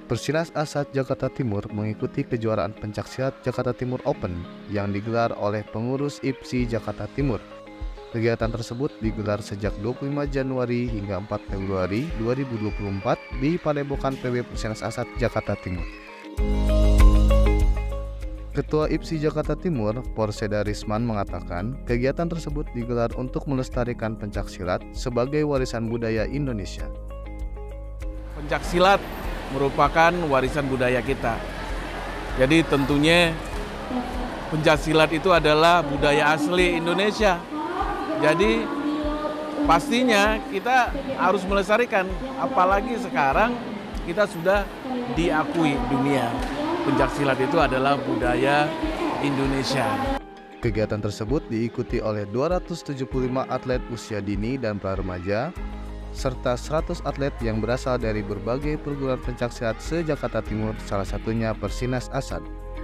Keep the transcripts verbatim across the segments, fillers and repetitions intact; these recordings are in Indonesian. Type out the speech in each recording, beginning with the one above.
Persinas Asat Jakarta Timur mengikuti kejuaraan pencaksilat Jakarta Timur Open yang digelar oleh pengurus I P S I Jakarta Timur. Kegiatan tersebut digelar sejak dua puluh lima Januari hingga empat Februari dua ribu dua puluh empat di Padepokan P W Persinas Asat Jakarta Timur. Ketua I P S I Jakarta Timur, Porseda Risman mengatakan, kegiatan tersebut digelar untuk melestarikan pencaksilat sebagai warisan budaya Indonesia. Pencaksilat merupakan warisan budaya kita. Jadi tentunya pencaksilat itu adalah budaya asli Indonesia. Jadi pastinya kita harus melestarikan, apalagi sekarang kita sudah diakui dunia. Pencaksilat itu adalah budaya Indonesia. Kegiatan tersebut diikuti oleh dua ratus tujuh puluh lima atlet usia dini dan pra-remaja, serta seratus atlet yang berasal dari berbagai perguruan pencaksilat se-Jakarta Timur, salah satunya Persinas Asat.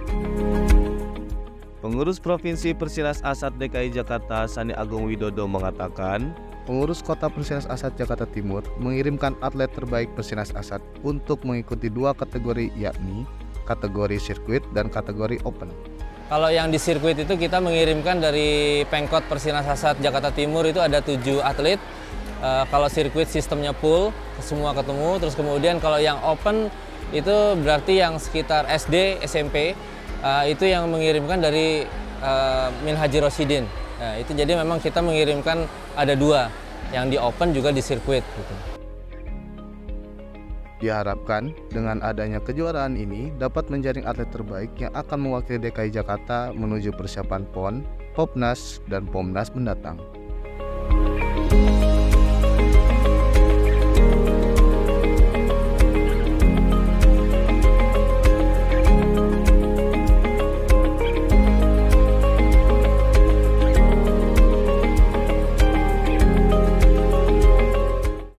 Pengurus Provinsi Persinas Asat D K I Jakarta, Sani Agung Widodo mengatakan, pengurus Kota Persinas Asat Jakarta Timur mengirimkan atlet terbaik Persinas Asat untuk mengikuti dua kategori, yakni kategori sirkuit dan kategori open. Kalau yang di sirkuit itu kita mengirimkan dari Pengkot Persinas Asat Jakarta Timur itu ada tujuh atlet. Uh, kalau sirkuit sistemnya pool, semua ketemu. Terus kemudian kalau yang open itu berarti yang sekitar S D, S M P, uh, itu yang mengirimkan dari uh, Min Haji Rosidin. Nah, itu jadi memang kita mengirimkan ada dua, yang di open juga di sirkuit. Gitu. Diharapkan dengan adanya kejuaraan ini dapat menjaring atlet terbaik yang akan mewakili D K I Jakarta menuju persiapan P O N, Popnas, dan Pomnas mendatang.